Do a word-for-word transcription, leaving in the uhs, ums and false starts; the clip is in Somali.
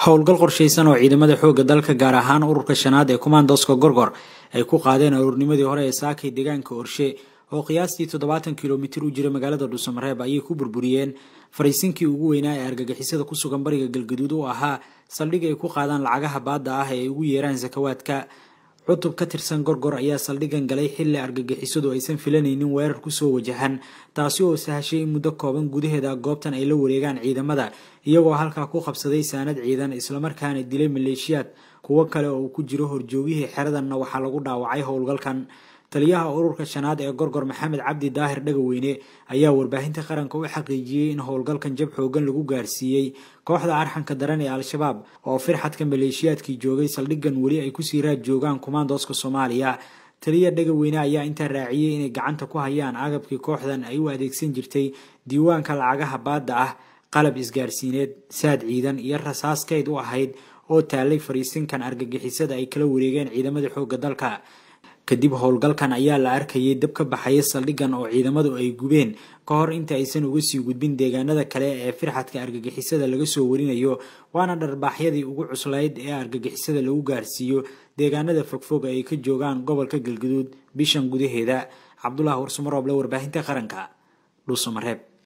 howlgal qorshaysan oo ciidamada xoogga dalka gaar ahaan ururka shanaad ee Commandoska Gorgor ay ku qaadeen ururnimadii hore ee saakay deegaanka Orshe oo qiyaastii toddobaatan kiiloomitir u jira magaalada Dhuusamareeb ayay ku burburiyeen fariisinkii ugu weynaa ee argagixisada ku sugan bariga Galgaduud oo ahaa saldhig ay ku qaadaan lacagaha baadda ah ee ugu yeeraan zakawaadka cutub ka tirsan Gorgor ayaa saldhigan galay xilli argagixisadu aysan filanaynin weerar ku soo wajahan taasi oo sahashay muddo kooban gudaheeda goobtan ay la wareegaan ciidamada iyagoo halka ku qabsaday saanad ciidan isla markaana dilay maleeshiyaad kuwa kale oo ku jiro horjoogihii xeradanna waxa lagu dhaawacay howlgalkan taliyaha ururka shanaad ee Gorgor Maxamed Cabdi Daahir Dhagaweyne ayaa warbaahinta qaranka u xaqiijiyay in howlgalkan jab xoogan lagu gaarsiiyay kooxda arxanka daran ee Al-Shabaab oo firxadka maleeshiyaadkii joogay saldhigan wali ay ku sii raad joogaan Commandoska Soomaaliya taliya Dhagaweyne ayaa inta raaciyay inay gacanta ku hayaan agabkii kooxdan ay u adeegsan jirtay diiwaanka lacagaha baadda ah qalab isgaarsiineed saad ciidan iyo rasaas kayd u ahayd oo taalay fariisinkan argagixisada ay kala wareegeen ciidamada xoogga dalka kadib howlgalkan ayaa la arkayay dab ka baxay saldhigan oo ciidamadu ay gubeen ka hor inta aysan uga sii gudbin deegaanada kale ee firxadka argagixisada laga soo warinayo waana dharbaaxyadii ugu cuslayd ee argagixisada lagu gaarsiiyo deegaanada fogfog ay ka joogaan gobolka Galgaduud bishan gudaheeda Cabdullaahi Warsumarooble warbaahinta qaranka Dhuusamareeb.